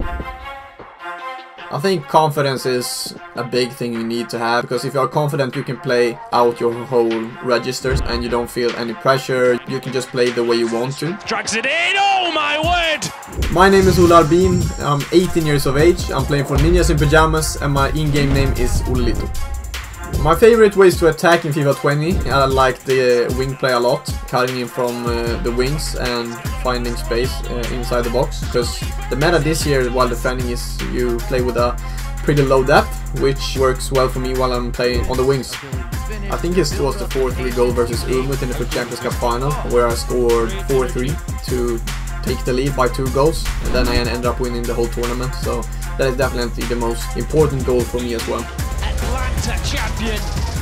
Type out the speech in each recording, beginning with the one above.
I think confidence is a big thing you need to have, because if you are confident you can play out your whole registers and you don't feel any pressure. You can just play the way you want to. Drags it in, oh my word! My name is Ollelito, I'm 18 years of age, I'm playing for Ninjas in Pyjamas and my in-game name is Ollelito. My favorite ways to attack in FIFA 20, I like the wing play a lot, cutting in from the wings and finding space inside the box, because the meta this year while defending is you play with a pretty low depth, which works well for me while I'm playing on the wings. I think it was the 4-3 goal versus Ultimate in the Champions Cup final, where I scored 4-3 to take the lead by 2 goals, and then I ended up winning the whole tournament, so that is definitely the most important goal for me as well. Atlanta champion,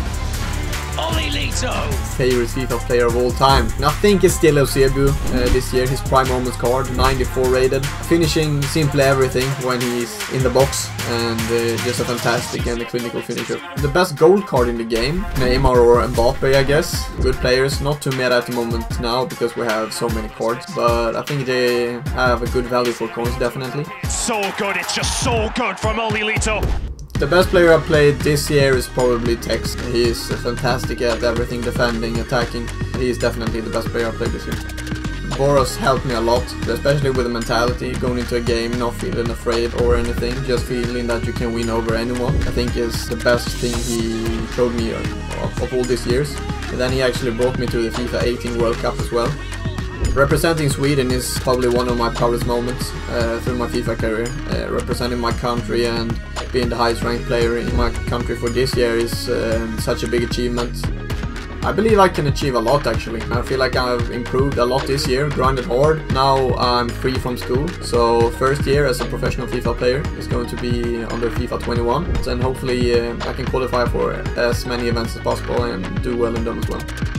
OIllelito. Favorite FIFA player of all time. I think it's still Eusebio this year, his prime moments card, 94 rated. Finishing simply everything when he's in the box, and just a fantastic and a clinical finisher. The best gold card in the game, Neymar or Mbappe, I guess. Good players, not too meta at the moment now because we have so many cards, but I think they have a good value for coins, definitely. So good, it's just so good from OIllelito. The best player I played this year is probably Tex. He is fantastic at everything, defending, attacking. He is definitely the best player I played this year. Boros helped me a lot, especially with the mentality, going into a game, not feeling afraid or anything, just feeling that you can win over anyone. I think is the best thing he showed me of all these years. And then he actually brought me to the FIFA 18 World Cup as well. Representing Sweden is probably one of my proudest moments through my FIFA career. Representing my country and being the highest ranked player in my country for this year is such a big achievement. I believe I can achieve a lot actually. I feel like I've improved a lot this year, grinded hard. Now I'm free from school, so first year as a professional FIFA player is going to be under FIFA 21. Then hopefully I can qualify for as many events as possible and do well in them as well.